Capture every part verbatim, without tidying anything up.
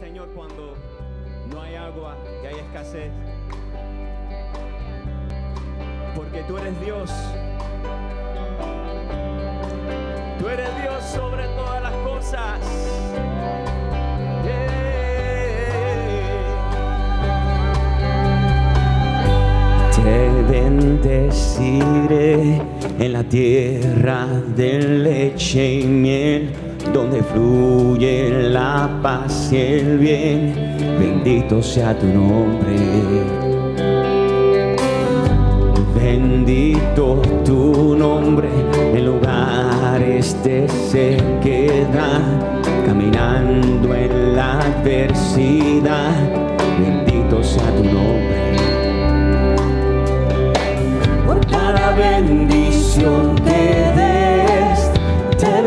Señor, cuando no hay agua y hay escasez, porque tú eres Dios. Tú eres Dios sobre todas las cosas. Yeah. Te bendeciré en la tierra de leche y miel, donde fluye la paz y el bien. Bendito sea tu nombre. Bendito tu nombre en lugares de sequedad, caminando en la adversidad. Bendito sea tu nombre. Por cada bendición que des, te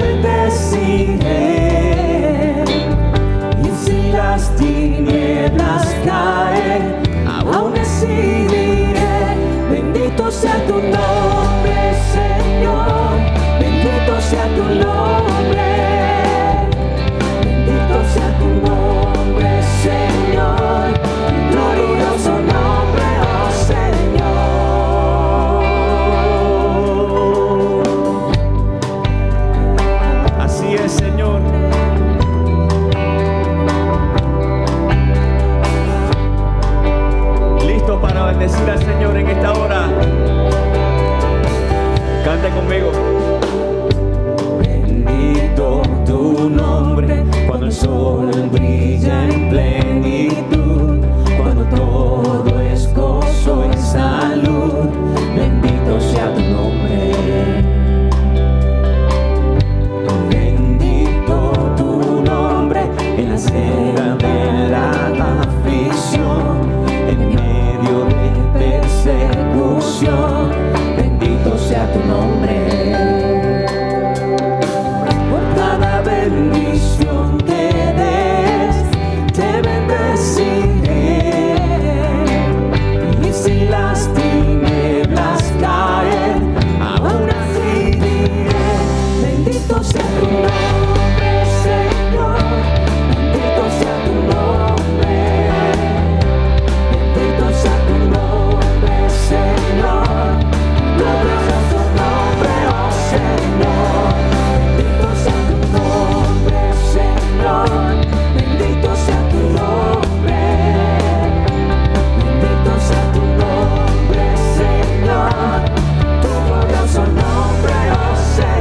bendeciré. Y si las tinieblas caen, aún así diré: bendito sea tu nombre, Señor. Bendito sea tu nombre. Bendito sea tu nombre, Señor. Glorioso nombre, oh Señor. Así es, Señor. Listo para bendecir al Señor en esta hora. Cante conmigo. Bendito tu nombre cuando el sol brilla en plenitud, cuando todo es gozo y salud. Bendito sea tu nombre. Bendito tu nombre en la cera de la aflicción, en medio de persecución. Bendito sea tu nombre. Por cada bendición que des, te bendeciré. Y si las tinieblas caen, aún así diré: bendito sea tu nombre, Señor. Bendito sea tu nombre. Bendito sea tu nombre, Señor. Glorioso nombre, oh Señor. Bendito sea tu nombre, Señor. Bendito sea tu nombre. Bendito sea tu nombre, Señor. Tu glorioso nombre, oh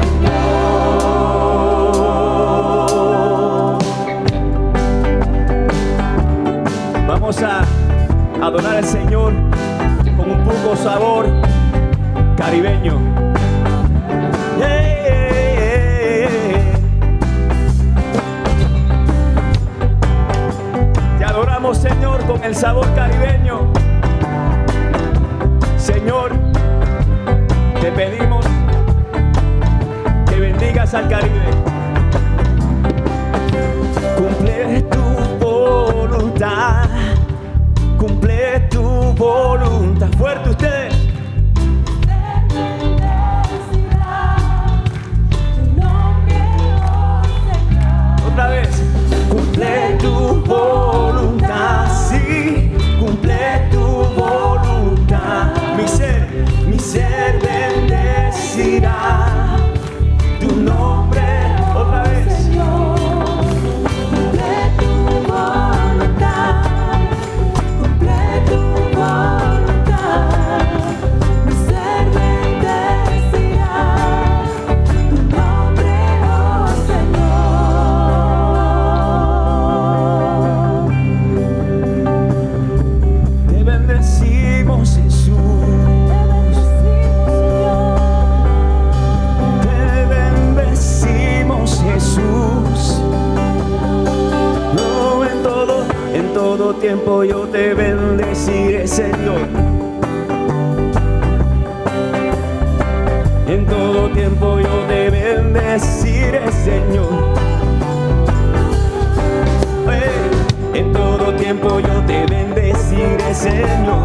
Señor. Vamos a adorar al Señor con un poco sabor caribeño. Yeah, yeah, yeah. Te adoramos, Señor, con el sabor caribeño. Señor, te pedimos que bendigas al Caribe. Cumple tu voluntad. Cumple tu voluntad. Fuerte ustedes. Otra vez. Cumple tu voluntad. Sí, cumple tu voluntad. Mi ser, mi ser bendecirá tu nombre. Otra vez. Cumple tu voluntad. Cumple tu voluntad. Mi ser bendecirá tu nombre, oh Señor. Te bendecimos, Jesús. Te bendecimos, Jesús. No, en todo, en todo tiempo yo te bendeciré, Señor. En todo tiempo yo te bendeciré, Señor. Hey, en todo tiempo yo te bendeciré, Señor.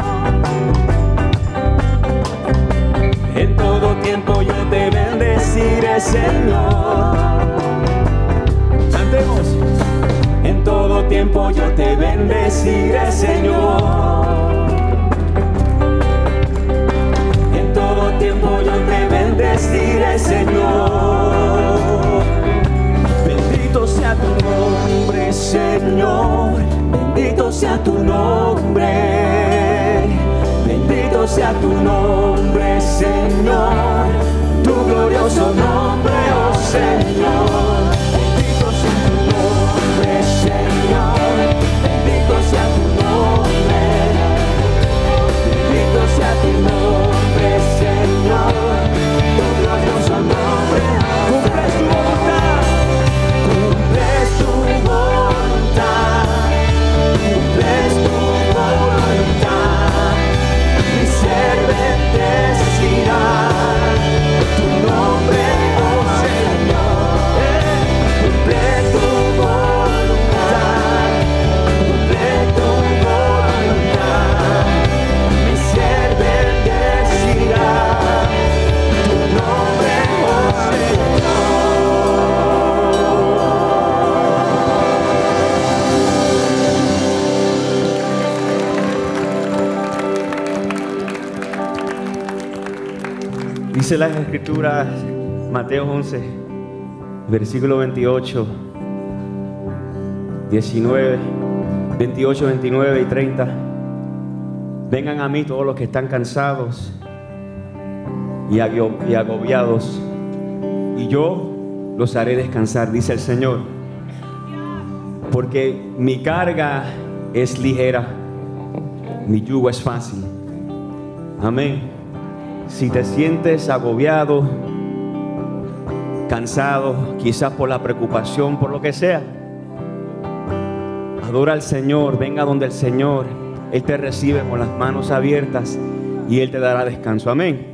En todo tiempo yo te bendeciré, Señor. Cantemos. En todo tiempo yo te bendeciré, Señor. En todo tiempo yo te bendeciré, Señor. Bendito sea tu nombre, Señor. Bendito sea tu nombre. Bendito sea tu nombre, Señor. Tu glorioso nombre, oh Señor. Bendito sea tu nombre, Señor. Bendito sea tu nombre. Bendito sea tu nombre, Señor. Tu glorioso nombre. Cumples tu voluntad. Cumples tu voluntad. Cumples tu voluntad. Mi ser bendecirá tu nombre, oh Señor. Cumple tu voluntad. Cumple tu voluntad. Mi ser bendecirá tu nombre, oh Señor. Dice las Escrituras, Mateo once, versículo veintiocho, diecinueve, veintiocho, veintinueve y treinta. Vengan a mí todos los que están cansados y agobiados, y yo los haré descansar, dice el Señor. Porque mi carga es ligera, mi yugo es fácil. Amén. Si te sientes agobiado, cansado, quizás por la preocupación, por lo que sea, adora al Señor, venga donde el Señor. Él te recibe con las manos abiertas y Él te dará descanso. Amén.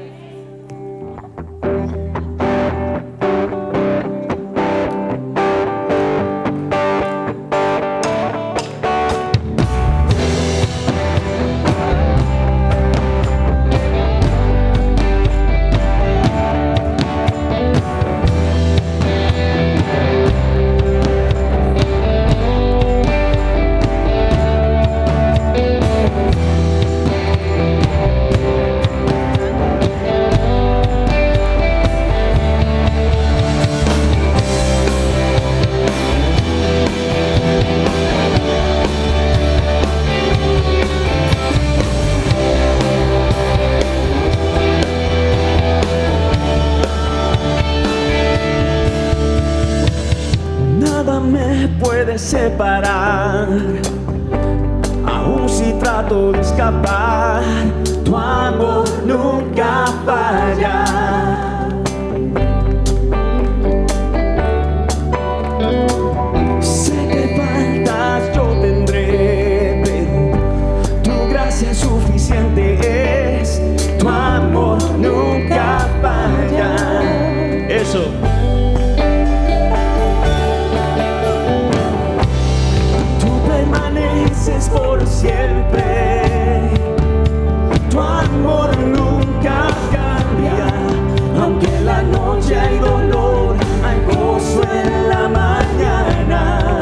Separar, aún si trato de escapar, tu amor nunca falla. Sé que faltas yo tendré, pero tu gracia es suficiente, es tu amor nunca falla. Eso. Por siempre, tu amor nunca cambia, aunque en la noche hay dolor, hay gozo en la mañana.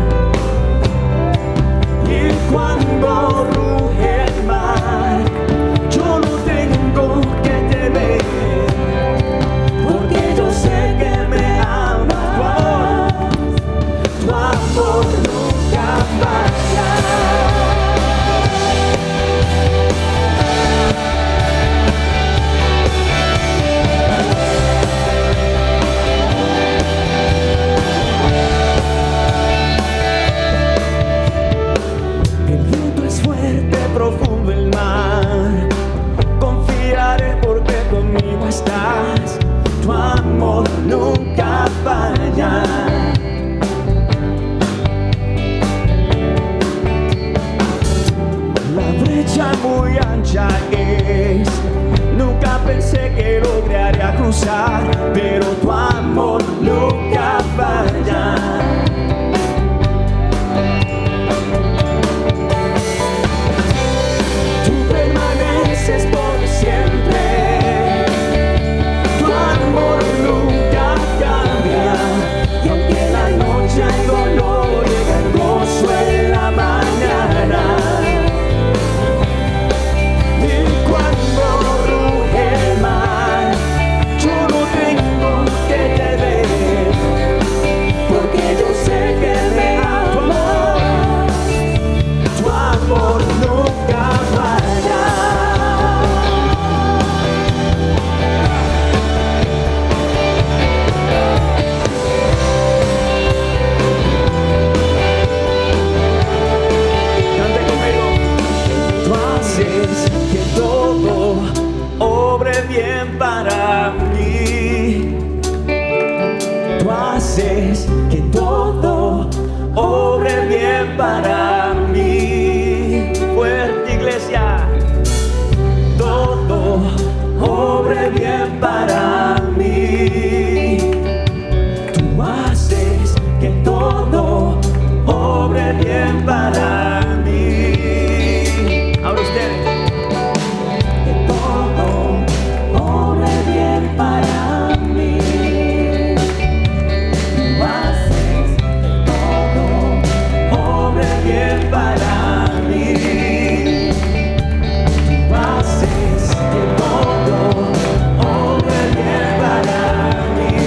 Y cuando ruge el mar, yo no tengo que temer, porque yo sé que me amas. Tu amor nunca falla. Profundo el mar, confiaré porque conmigo estás, tu amor nunca falla. La brecha muy ancha es, nunca pensé que lograría cruzar, pero tu amor nunca falla. Por siempre, tu amor nunca cambia, y aunque la noche hay dolor, llega bien para mí. Fuerte, iglesia. Todo obre bien para mí. Tú haces que todo obre bien para mí. Ahora ustedes. Que todo obre bien para mí. Tú haces que todo obre bien para mí. Tú haces que todo obre bien para mí.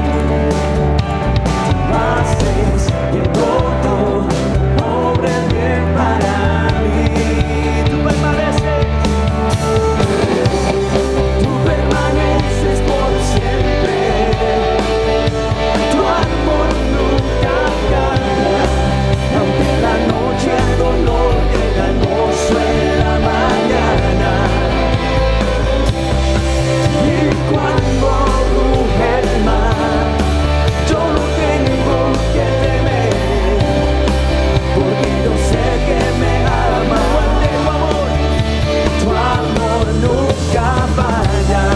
Tú haces que todo obre bien para mí. Tú permaneces. Tú permaneces por siempre. Tu amor nunca cambia. Aunque en la noche el dolor llega hermoso en la mañana. Y cuando ruge el mar, yo no tengo que temer, porque yo sé que me ama. Fuerte tu amor. Tu amor nunca falla.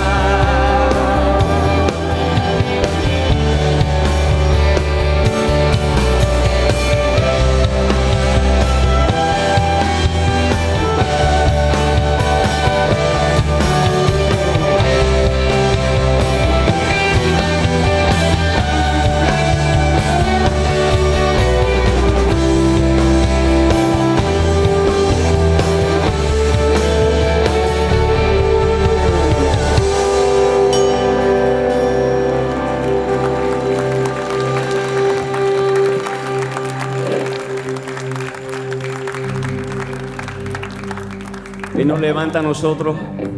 Él nos levanta a nosotros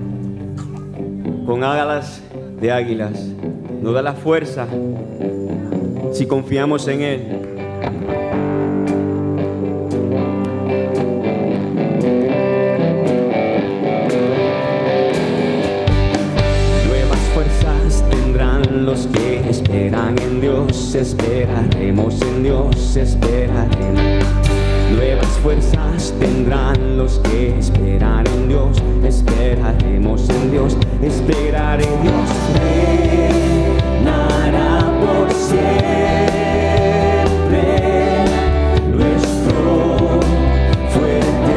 con alas de águilas. Nos da la fuerza si confiamos en Él. Nuevas fuerzas tendrán los que esperan en Dios. Esperaremos en Dios, esperaremos. Nuevas fuerzas tendrán los que esperan en Dios. Esperaremos en Dios, esperar en Dios. Reinará por siempre nuestro fuerte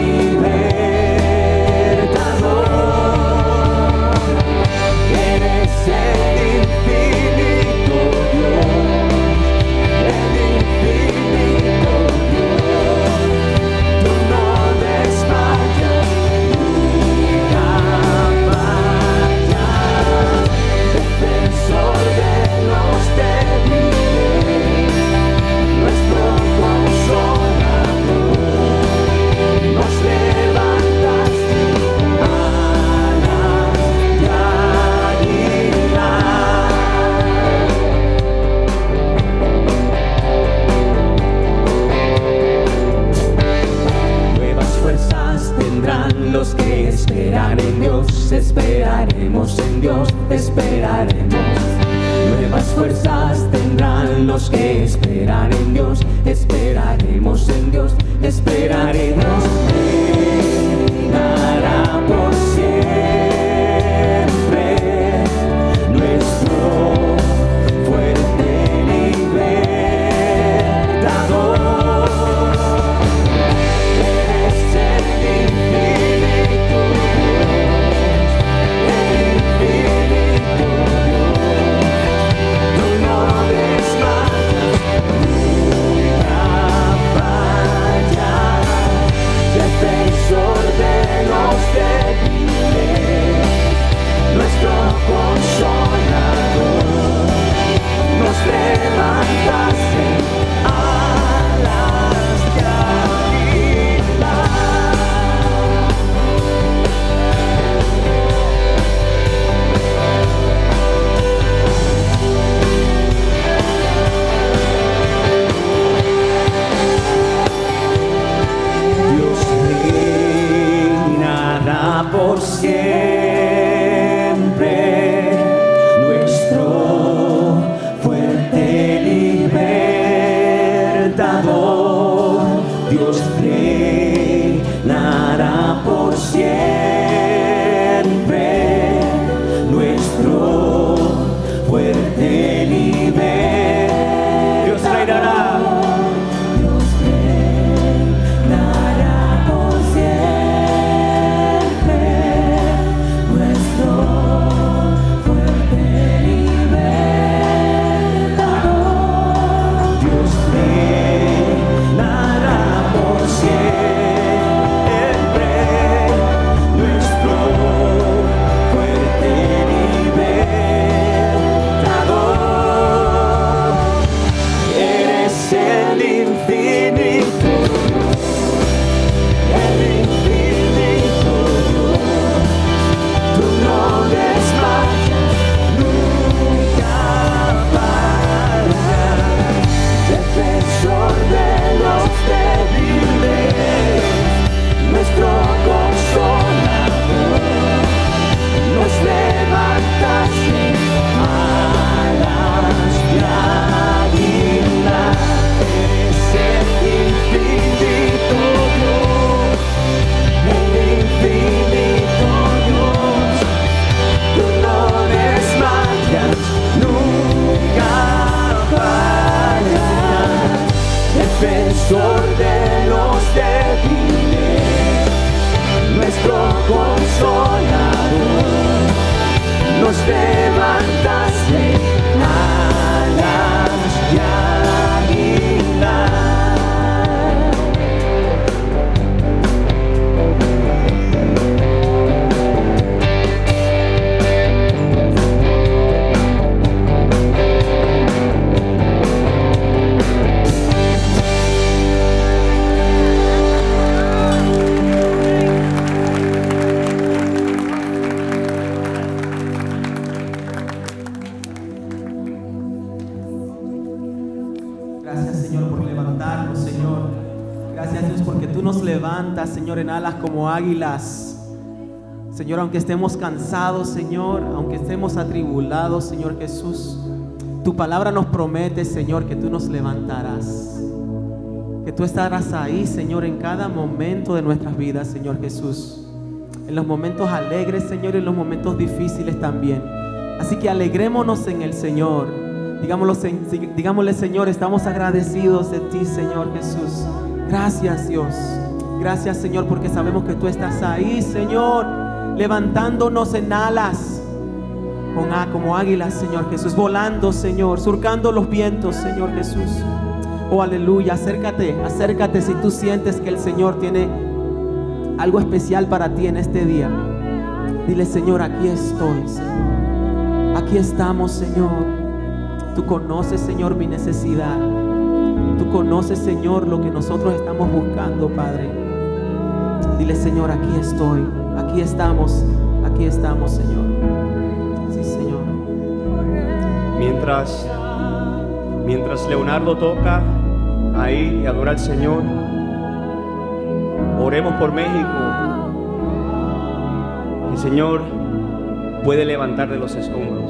libertador. Eres el infinito Dios, el infinito Dios. Tú no desmayas, nunca fallas. Defensor de los débiles. Dios reinará por siempre, nuestro fuerte nivel. Dios reinará. Defensor de los débiles, nuestro consolador, nos levantaste alas de águila. Levantas, Señor, en alas como águilas. Señor, aunque estemos cansados, Señor, aunque estemos atribulados, Señor Jesús, tu palabra nos promete, Señor, que tú nos levantarás, que tú estarás ahí, Señor, en cada momento de nuestras vidas, Señor Jesús, en los momentos alegres, Señor, y en los momentos difíciles también. Así que alegrémonos en el Señor. Digámoslo, digámosle, Señor, estamos agradecidos de ti, Señor Jesús. Gracias, Dios. Gracias, Señor, porque sabemos que tú estás ahí, Señor, levantándonos en alas con A como águilas, Señor Jesús, volando, Señor, surcando los vientos, Señor Jesús. Oh, aleluya. Acércate, acércate si tú sientes que el Señor tiene algo especial para ti en este día. Dile, Señor, aquí estoy, Señor. Aquí estamos, Señor. Tú conoces, Señor, mi necesidad. Tú conoces, Señor, lo que nosotros estamos buscando, Padre. Dile, Señor, aquí estoy, aquí estamos, aquí estamos, Señor. Sí, Señor. Mientras, mientras Leonardo toca ahí y adora al Señor, oremos por México. El Señor puede levantar de los escombros.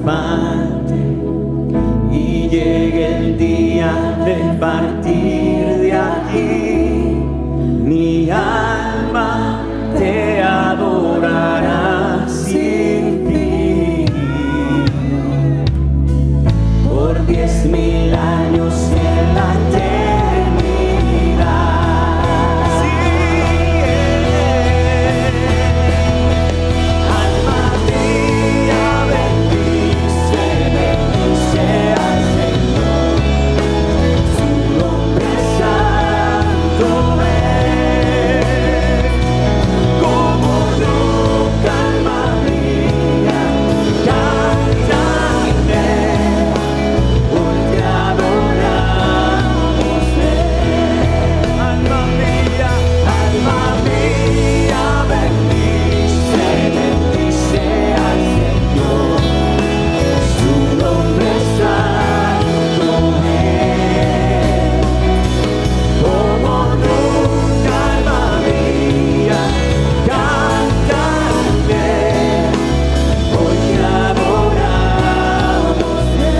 espante y llegue el día de partir de aquí. Mi alma te adorará sin fin. Por diez mil años en la eternidad. Sí, alma mía, bendice, bendice al Señor. Su nombre santo es. Como nunca, alma mía, cántale. Hoy te adoramos, alma mía, alma mía, bendice, bendice al Señor. Su nombre santo es. Como nunca, alma mía, cántale. Hoy te adoramos,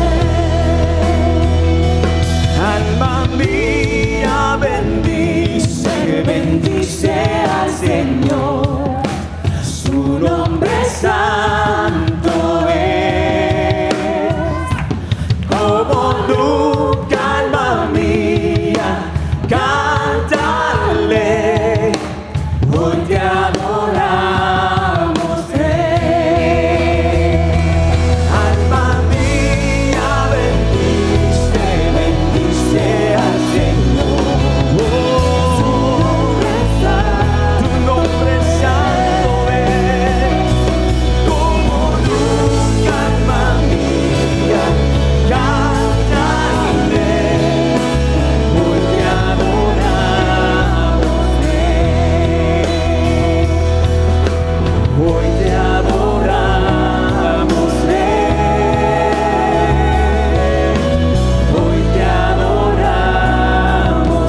alma mía, bendice, bendice al Señor. Su nombre santo es. Como nunca, alma mía, cántale. Hoy te adoramos, alma mía, bendice, bendice al Señor. Su nombre santo, tu nombre santo es. Como nunca, alma mía, cántale. Hoy te adoramos, hoy te adoramos, hoy te adoramos.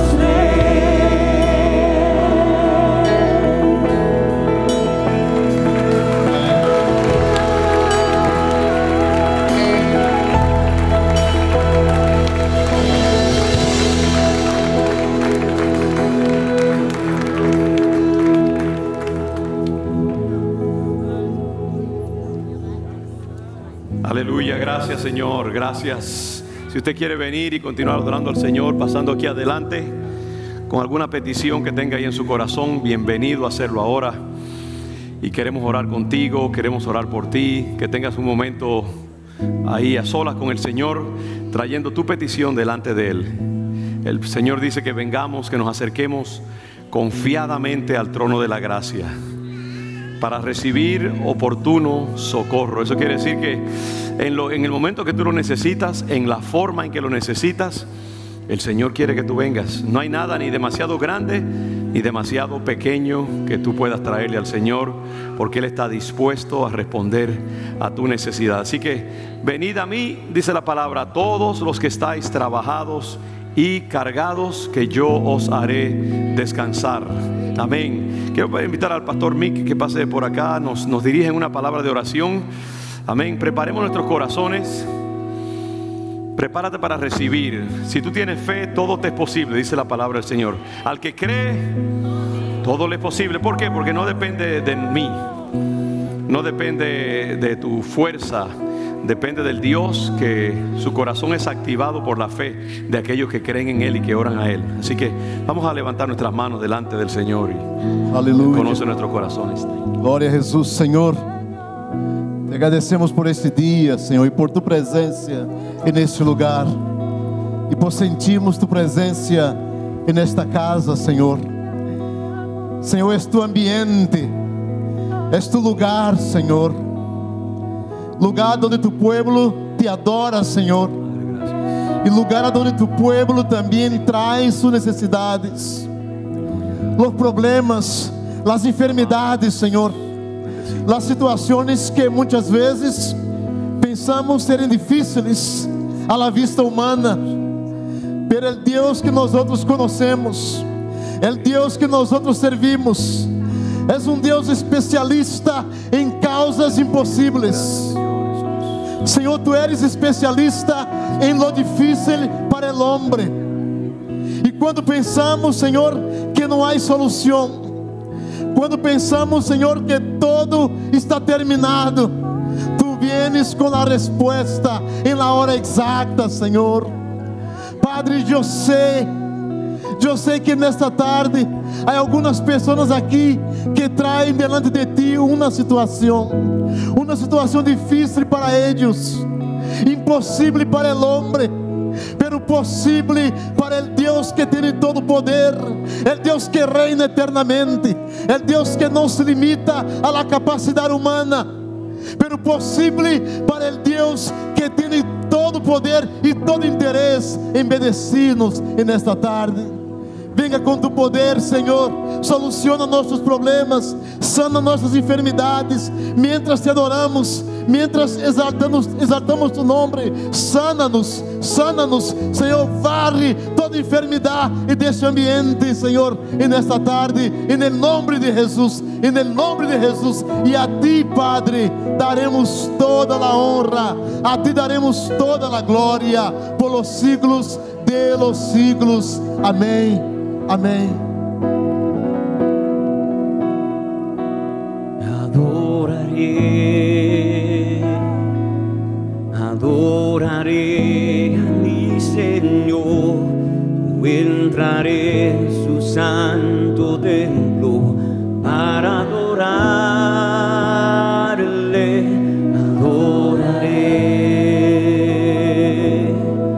Aleluya, gracias Señor, gracias. Si usted quiere venir y continuar adorando al Señor, pasando aquí adelante, con alguna petición que tenga ahí en su corazón, bienvenido a hacerlo ahora. Y queremos orar contigo, queremos orar por ti, que tengas un momento ahí a solas con el Señor, trayendo tu petición delante de Él. El Señor dice que vengamos, que nos acerquemos confiadamente al trono de la gracia para recibir oportuno socorro. Eso quiere decir que en, lo, en el momento que tú lo necesitas, en la forma en que lo necesitas, el Señor quiere que tú vengas. No hay nada ni demasiado grande ni demasiado pequeño que tú puedas traerle al Señor, porque Él está dispuesto a responder a tu necesidad. Así que venid a mí, dice la palabra, todos los que estáis trabajados y cargados, que yo os haré descansar. Amén. Quiero invitar al pastor Mick que pase por acá, nos, nos dirige en una palabra de oración. Amén. Preparemos nuestros corazones. Prepárate para recibir. Si tú tienes fe, todo te es posible, dice la palabra del Señor. Al que cree, todo le es posible. ¿Por qué? Porque no depende de mí, no depende de tu fuerza, depende del Dios que su corazón es activado por la fe de aquellos que creen en Él y que oran a Él. Así que vamos a levantar nuestras manos delante del Señor y Aleluya. conoce nuestros corazones. Glória a Jesus, Senhor. Te agradecemos por este dia, Senhor, e por tu presença neste lugar, e por sentirmos tu presença nesta casa, Senhor. Senhor, és tu ambiente, és tu lugar, Senhor. Lugar onde tu pueblo te adora, Senhor. E lugar onde tu pueblo também traz suas necessidades, os problemas, as enfermidades, Senhor. As situações que muitas vezes pensamos serem difíceis à la vista humana, pero el Deus que nós outros conhecemos, el Deus que nós outros servimos, é um Deus especialista em causas impossíveis. Senhor, Tu eres especialista em lo difícil para o homem. E quando pensamos, Senhor, que não há solução, quando pensamos, Senhor, que todo está terminado, Tu vienes com a resposta em la hora exata, Senhor. Padre, eu sei, eu sei que nesta tarde há algumas pessoas aqui que traem delante de Ti uma situação, uma situação difícil para eles, impossível para o homem, pero possível para o Deus que tem todo o poder, o Deus que reina eternamente, o Deus que não se limita a la capacidade humana, pero possível para o Deus que tem todo o poder e todo interesse em bendecir-nos nesta tarde. Venga com Tu poder, Senhor, soluciona nossos problemas, sana nossas enfermidades, mientras Te adoramos, mientras exaltamos, exaltamos Tu nome, sana-nos, sana-nos, Senhor, varre toda enfermidade deste ambiente, Senhor, e nesta tarde, em nome de Jesus, em nome de Jesus, e a Ti, Padre, daremos toda a honra, a Ti daremos toda a glória, por los siglos de los siglos, amém. Amém. Adoraré, adoraré a mi Señor, entraré en su santo templo para adorarle, adoraré,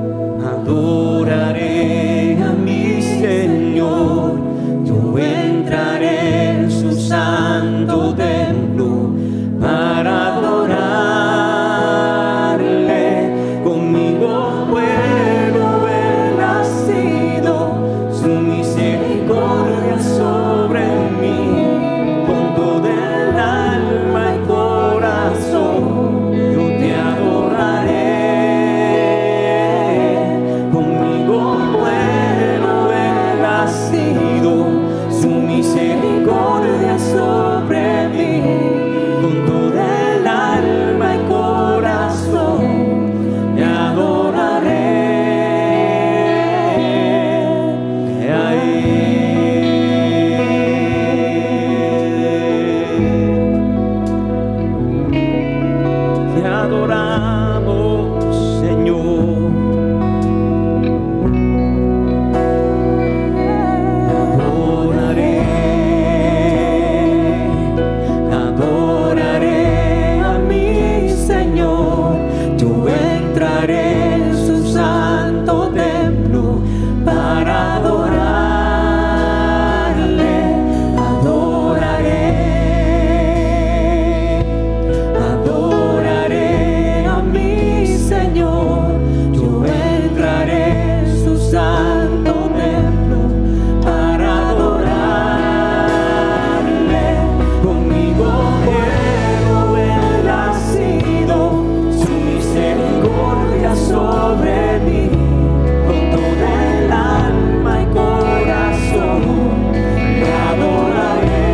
adoraré a mi Señor, yo entraré en su santo templo para adorarle. Conmigo puedo ver nacido su misericordia sobre mí, con todo el alma y corazón yo te adoraré. Conmigo puedo ver nacido su misericordia sobre mí, con todo el alma y corazón te adoraré. Te adoramos, Señor. Adoraré, adoraré a mi Señor, yo entraré en su santo templo para adorarle, adoraré, adoraré a mi Señor, yo entraré en su santo templo para adorarle. Conmigo puedo ver nacido su misericordia sobre mí, con todo el alma y corazón te adoraré.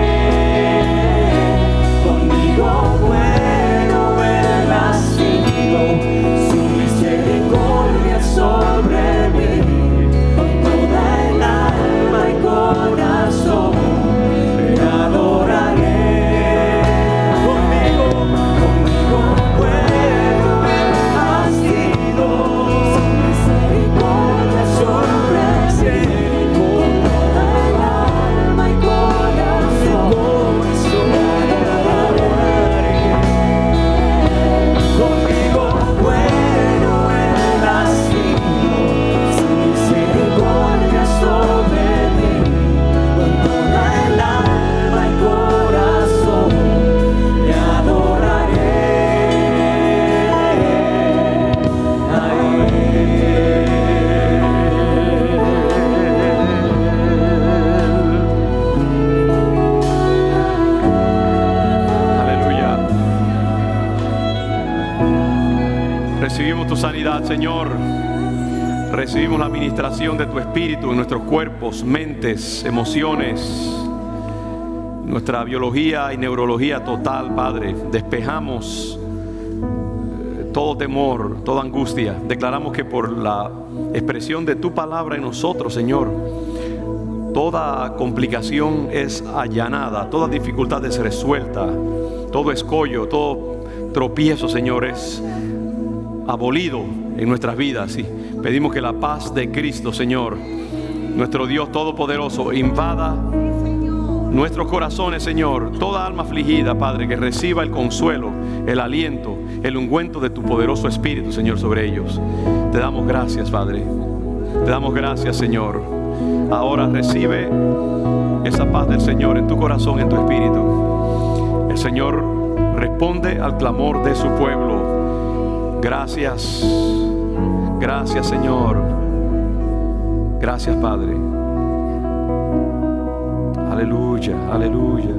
Conmigo puedo ver nacido su misericordia sobre mí, con toda el alma y corazón te adoraré. Conmigo, conmigo puedo ver nacido su misericordia sobre mí, con toda el alma y corazón te adoraré. Conmigo puedo ver nacido su misericordia sobre mí, con toda el alma y corazón te adoraré. Aleluya. Recibimos tu sanidad, Señor. Recibimos la administración de tu Espíritu en nuestros cuerpos, mentes, emociones, nuestra biología y neurología total, Padre. Despejamos todo temor, toda angustia. Declaramos que por la expresión de tu palabra en nosotros, Señor, toda complicación es allanada, toda dificultad es resuelta, todo escollo, todo tropiezo, Señor, es abolido en nuestras vidas. Y pedimos que la paz de Cristo, Señor, nuestro Dios Todopoderoso, invada nuestros corazones, Señor. Toda alma afligida, Padre, que reciba el consuelo, el aliento, el ungüento de tu poderoso Espíritu, Señor, sobre ellos. Te damos gracias, Padre. Te damos gracias, Señor. Ahora recibe esa paz del Señor en tu corazón, en tu espíritu. El Señor responde al clamor de su pueblo. Gracias. Gracias, Señor. Gracias, Padre. Aleluya, aleluya.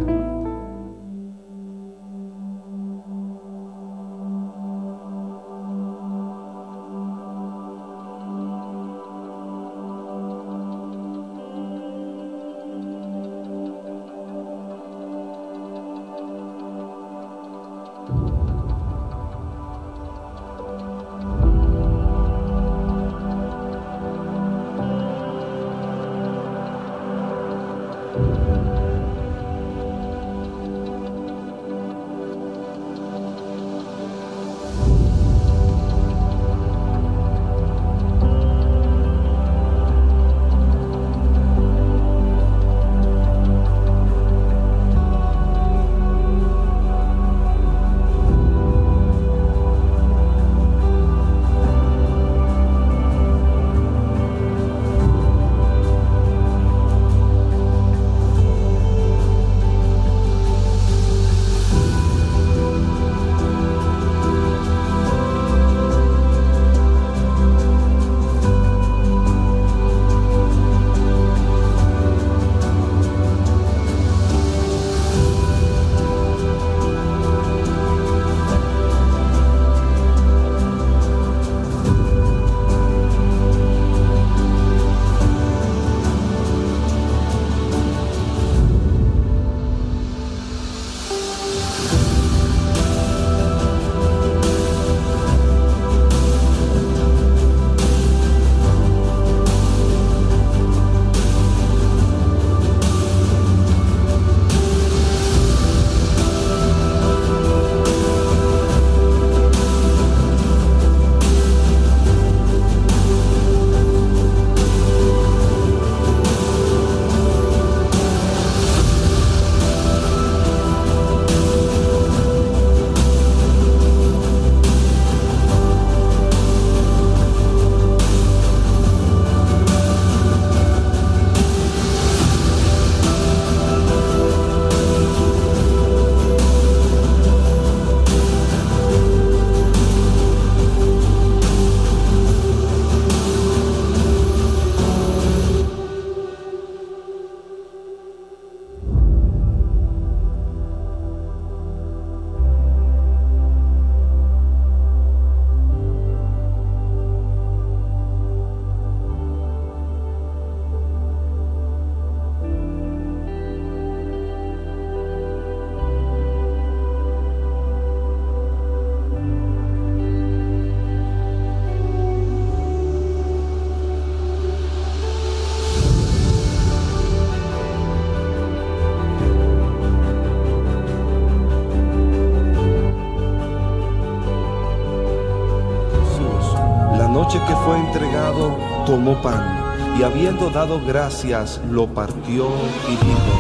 Que fue entregado, tomó pan y habiendo dado gracias, lo partió y dijo: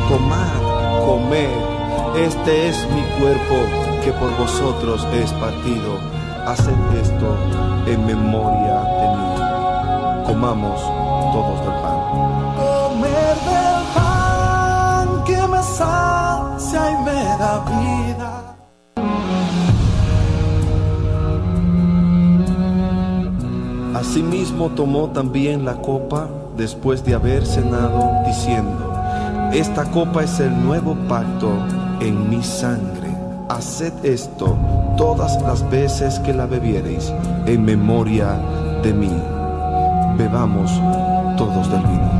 tomad, comed, este es mi cuerpo que por vosotros es partido. Haced esto en memoria de mí. Comamos todos del pan. Comer del pan que me sacia y me da vida. Asimismo tomó también la copa después de haber cenado, diciendo: esta copa es el nuevo pacto en mi sangre. Haced esto todas las veces que la bebiereis en memoria de mí. Bebamos todos del vino.